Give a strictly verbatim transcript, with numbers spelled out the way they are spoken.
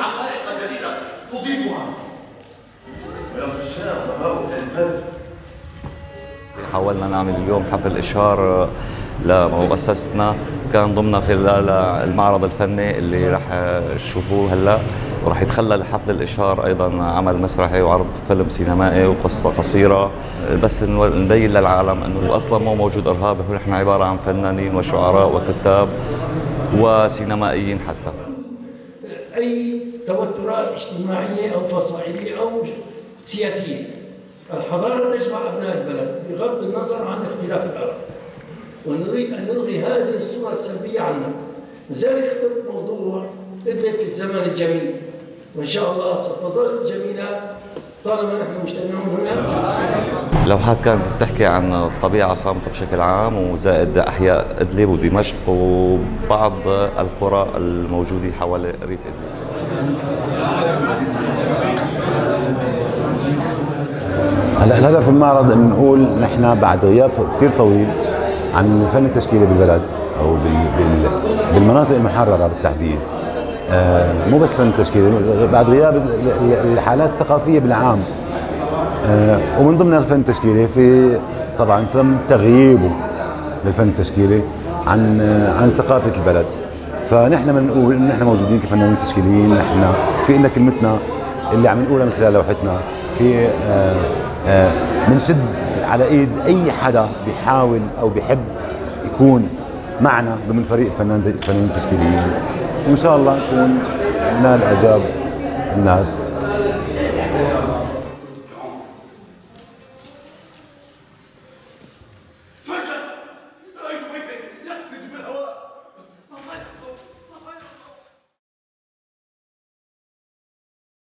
حقائق جديدة تضيفها وينفشها ضباء الفن. حاولنا نعمل اليوم حفل إشهار لمؤسستنا، كان ضمن خلال المعرض الفني اللي راح تشوفوه هلا، وراح يتخلل حفل الإشهار أيضا عمل مسرحي وعرض فيلم سينمائي وقصة قصيرة، بس نبين للعالم أنه أصلا مو موجود إرهاب، نحن عبارة عن فنانين وشعراء وكتاب وسينمائيين حتى. أي توترات اجتماعية أو فصائلية أو سياسية، الحضارة تجمع أبناء البلد بغض النظر عن اختلاف الآراء، ونريد أن نلغي هذه الصورة السلبية عنا. لذلك اخترت موضوع إدلب في الزمن الجميل، وإن شاء الله ستظل جميلة طالما نحن مجتمعون هنا. لوحات كانت بتحكي عن الطبيعة صامتة بشكل عام، وزائد أحياء إدلب ودمشق وبعض القرى الموجودة حول ريف إدلب. هلا الهدف المعرض انه نقول نحن بعد غياب كثير طويل عن الفن التشكيلي بالبلد او بالمناطق المحرره بالتحديد، آه مو بس فن التشكيلي، بعد غياب الحالات الثقافيه بالعام، آه ومن ضمن الفن التشكيلي في طبعا تم تغييبه للفن التشكيلي عن آه عن ثقافه البلد. فنحن بنقول انه نحن موجودين كفنانين تشكيليين، نحن في لنا كلمتنا اللي عم نقولها من خلال لوحتنا، في آه بنشد آه على ايد اي حدا بيحاول او بيحب يكون معنا ضمن فريق فنانين تشكيليين، وان شاء الله نكون نال اعجاب الناس.